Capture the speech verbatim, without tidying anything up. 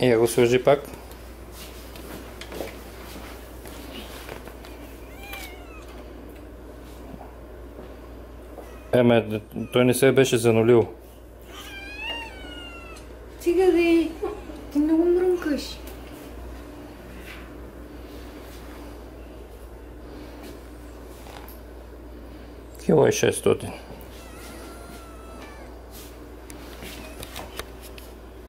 И я го свържи пак. Еме, той не се беше занулил. Стига де, ти много мрънкаш. Кило и шестстотин.